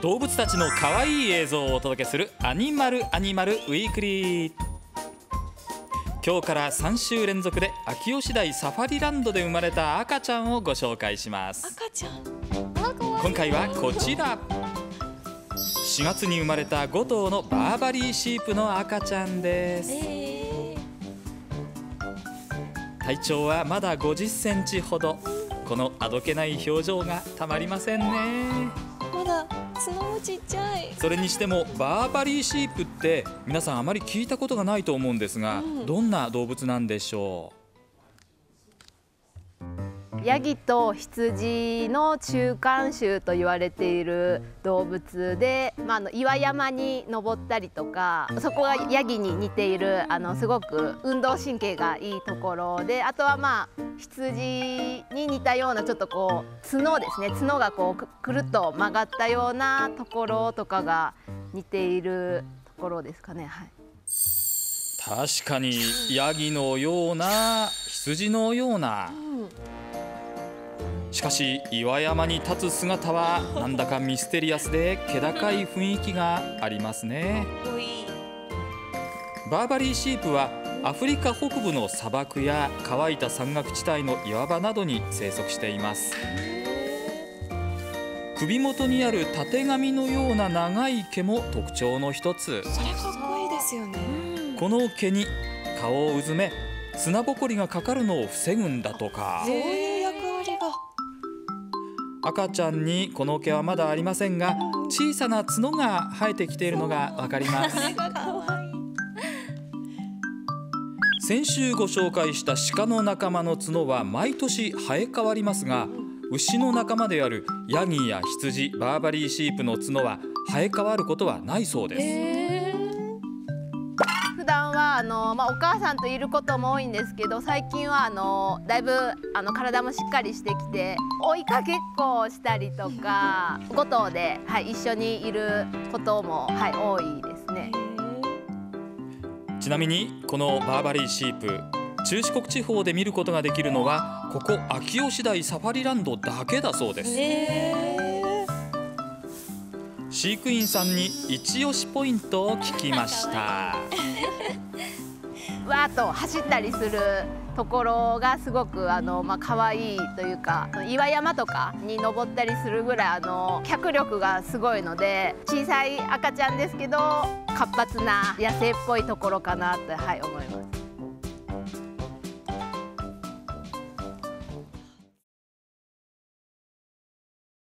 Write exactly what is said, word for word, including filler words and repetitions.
動物たちの可愛い映像をお届けするアニマルアニマルウィークリー。今日からさん週連続で秋吉台サファリランドで生まれた赤ちゃんをご紹介します。 赤ちゃん、 今回はこちら、しがつに生まれたご頭のバーバリーシープの赤ちゃんです。 えー、体長はまだごじゅっセンチほど。このあどけない表情がたまりませんね。 まだ角もちっちゃい。 それにしてもバーバリーシープって皆さんあまり聞いたことがないと思うんですが、うん、どんな動物なんでしょう。 ヤギと羊の中間種と言われている動物で、まあ、あの岩山に登ったりとか、そこがヤギに似ているあのすごく運動神経がいいところで、あとはまあ羊に似たようなちょっとこう角ですね、角がこう く, くるっと曲がったようなところとかが似ているところですかね。はい、 確かにヤギのような羊のような、うん、しかし岩山に立つ姿はなんだかミステリアスで気高い雰囲気がありますね。バーバリーシープはアフリカ北部の砂漠や乾いた山岳地帯の岩場などに生息しています。首元にあるたてがみのような長い毛も特徴の一つ。 それかっこいいですよね。 この毛に顔をうずめ砂ぼこりがかかるのを防ぐんだとか。 そういう役割が。 赤ちゃんにこの毛はまだありませんが、小さな角が生えてきているのがわかります。先週ご紹介した鹿の仲間の角は毎年生え変わりますが、牛の仲間であるヤギや羊、バーバリーシープの角は生え変わることはないそうです。 えー普段はあの、まあ、お母さんといることも多いんですけど、最近はあのだいぶあの体もしっかりしてきて追いかけっこをしたりとかご頭で、はい、一緒にいることも、はい、多いですね。 ちなみにこのバーバリーシープ、中四国地方で見ることができるのはここ秋吉台サファリランドだけだそうです。飼育員さんに一押しポイントを聞きました。 わーっと走ったりするところがすごくあの、まあ、可愛いというか、岩山とかに登ったりするぐらいあの脚力がすごいので、小さい赤ちゃんですけど活発な野生っぽいところかなと、はい、思います。